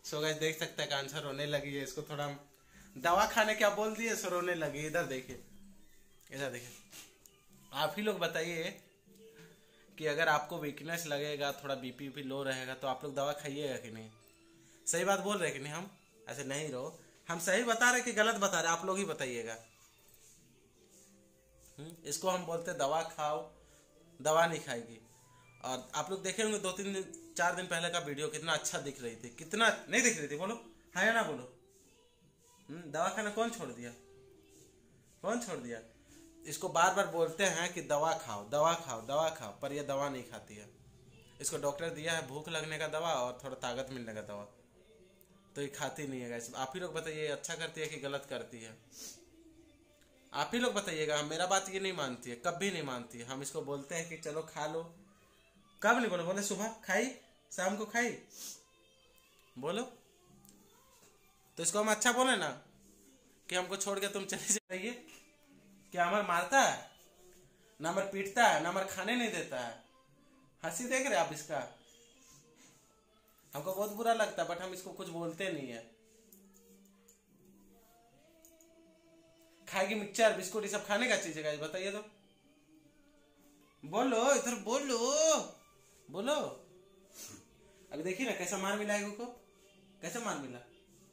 So guys देख सकते हैं कांसा रोने लगी है। इसको थोड़ा दवा खाने क्या बोल दिए, सो रोने लगी। इधर देखिए, इधर देखिए। आप ही लोग बताइए कि अगर आपको वीकनेस लगेगा, थोड़ा बीपी लो रहेगा, तो आप लोग दवा खाइएगा कि नहीं? सही बात बोल रहे कि नहीं? हम ऐसे नहीं रहो, हम सही बता रहे कि गलत बता रहे, आप लोग ही बताइएगा। इसको हम बोलते दवा खाओ, दवा नहीं खाएगी। और आप लोग देखे होंगे 2-3-4 दिन पहले का वीडियो, कितना अच्छा दिख रही थी, कितना नहीं दिख रही थी? बोलो हाँ या ना बोलो। दवा खाना कौन छोड़ दिया? कौन छोड़ दिया? इसको बार बार बोलते हैं कि दवा खाओ, दवा खाओ, दवा खाओ, पर यह दवा नहीं खाती है। इसको डॉक्टर दिया है भूख लगने का दवा और थोड़ा ताकत मिलने का दवा, तो ये खाती नहीं है गाइस। आप ही लोग बताइए अच्छा करती है कि गलत करती है? आप ही लोग बताइएगा। मेरा बात ये नहीं मानती है, कभी नहीं मानती है। हम इसको बोलते हैं कि चलो खा लो, कब नहीं बोलो? बोले सुबह खाई, शाम को खाई, बोलो। तो इसको हम अच्छा बोले ना कि हमको छोड़ के तुम चले जाइए? क्या हमारे मारता है ना, हमारे पीटता है ना, हमारे खाने नहीं देता है? हंसी देख रहे आप इसका? हमको बहुत बुरा लगता है, बट हम इसको कुछ बोलते नहीं है। खाएगी मिक्सचर बिस्कुट, ये सब खाने का चीज है? बताइए तो, बोलो इधर, बोलो बोलो। अभी देखिए ना कैसा मार मिला है को, कैसे मार मिला।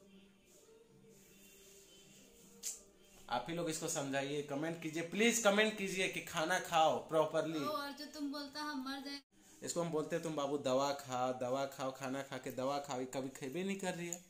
आप ही लोग इसको समझाइए, कमेंट कीजिए, प्लीज कमेंट कीजिए कि खाना खाओ प्रॉपरली। और जो तुम बोलता हम मर जाए, इसको हम बोलते हैं तुम बाबू दवा खाओ, दवा खाओ, खाना खा के दवा खाओ। कभी खेबे नहीं कर रही है,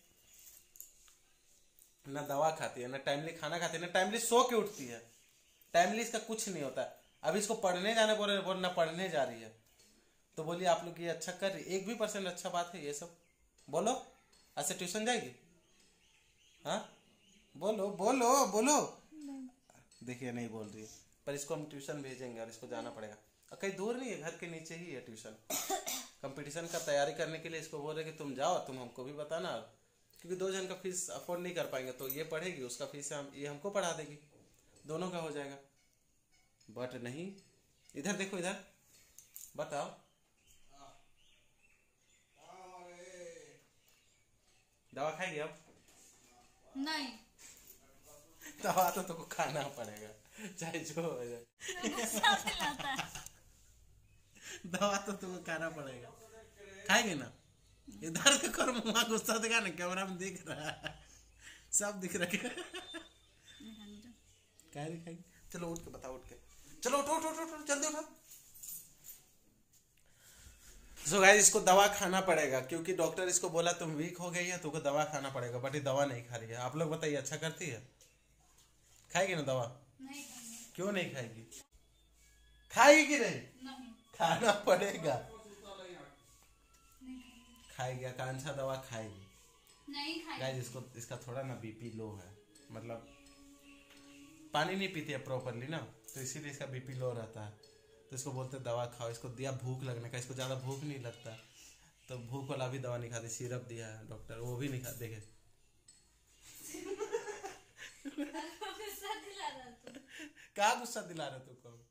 ना दवा खाती है, ना टाइमली खाना खाती है, ना टाइमली सो के उठती है। टाइमली इसका कुछ नहीं होता। अभी इसको पढ़ने जाने बोल ना पढ़ने जा रही है, तो बोलिए आप लोग ये अच्छा कर रही? 1% भी अच्छा बात है ये सब? बोलो ऐसे ट्यूशन जाएगी? हाँ बोलो बोलो बोलो। देखिए नहीं बोल रही है, पर इसको हम ट्यूशन भेजेंगे और इसको जाना पड़ेगा। और कहीं दूर नहीं है, घर के नीचे ही है ट्यूशन। कंपटीशन का तैयारी करने के लिए इसको बोल रहे कि तुम जाओ, तुम हमको भी बताना, क्योंकि 2 जन का फीस अफोर्ड नहीं कर पाएंगे, तो ये पढ़ेगी, उसका फीस ये हमको पढ़ा देगी, दोनों का हो जाएगा। बट नहीं, इधर देखो, इधर बताओ। दवा खाएगी अब? नहीं। दवा तो तुमको खाना पड़ेगा, चाहे जो हो जाए। गुस्सा दिलाता है। दवा तो तुमको खाना पड़ेगा, खाएगी ना? इधर देखो, मुँह गुस्सा दिखा ना, कैमरा में दिख रहा है, सब दिख रहा है। खाएगी? चलो उठ के बताओ, उठ के चलो, उठो उठो उठो, जल्दी उठो। सो गाइस इसको दवा खाना पड़ेगा, क्योंकि डॉक्टर इसको बोला तुम वीक हो गई है, तुमको दवा खाना पड़ेगा। बट ये दवा नहीं खा रही है। आप लोग बताइए अच्छा करती है? खाएगी ना दवा? नहीं खाएगी। क्यों नहीं खाएगी? खाएगी कि नहीं? नहीं। खाना पड़ेगा। खाएगी, आकांक्षा दवा खाएगी। नहीं खाएगी। गाइस इसको, इसका थोड़ा ना बीपी लो है, मतलब पानी नहीं पीती है प्रॉपरली ना, तो इसीलिए इसका बीपी लो रहता है। तो इसको बोलते दवा खाओ। इसको दिया भूख लगने का, इसको ज्यादा भूख नहीं लगता, तो भूख वाला भी दवा नहीं खाती। सिरप दिया है डॉक्टर, वो भी नहीं खा। देखे गुस्सा दिला रहा तू। क्या गुस्सा दिला रहे तुमको?